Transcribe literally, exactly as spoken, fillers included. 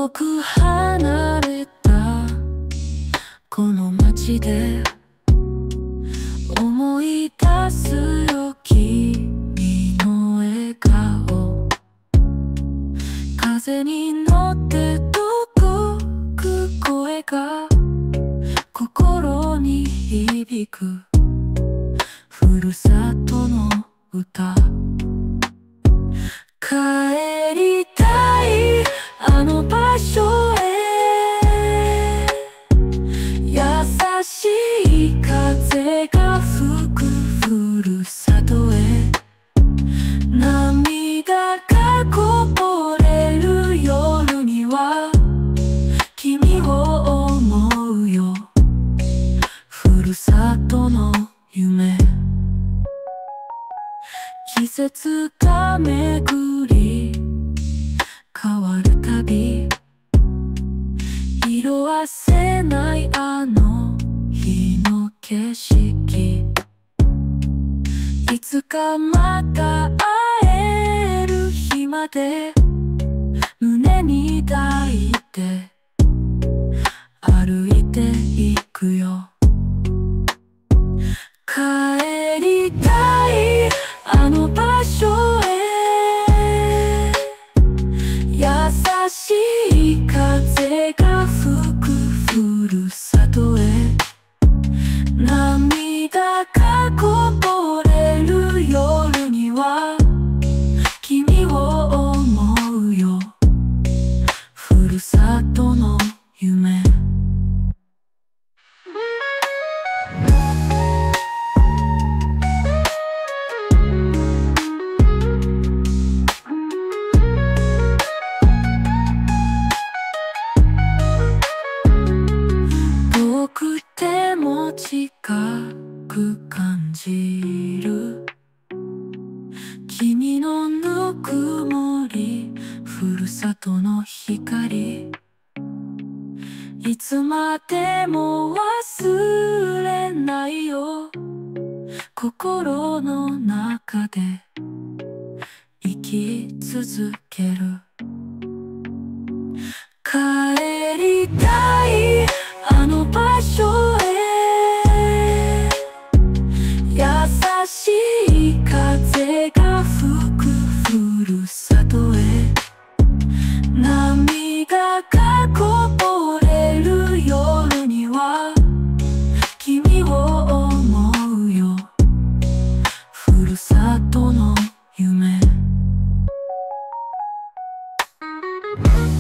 遠く離れたこの街で思い出すよ君の笑顔。風に乗って届く声が心に響くふるさとの歌。帰りたいあの場所へ、優しい風が吹くふるさとへ。涙がこぼれる夜には君を思うよ、ふるさとの夢。季節が巡り変わるたび、色褪せないあの日の景色。いつかまた会える日まで胸に抱いて歩いていくよ。帰りたいあの場所へ、優しい風が吹くふるさとへ。涙がこぼれる夜には君を思うよ、ふるさとの夢。遠くても近く感じる君のぬくもり、ふるさとの光。いつまでも忘れないよ、心の中で生き続ける。帰りたいあの場所へ、優しい風が吹くふるさとへ。涙がこぼれる夜には君を思うよ、ふるさとの夢。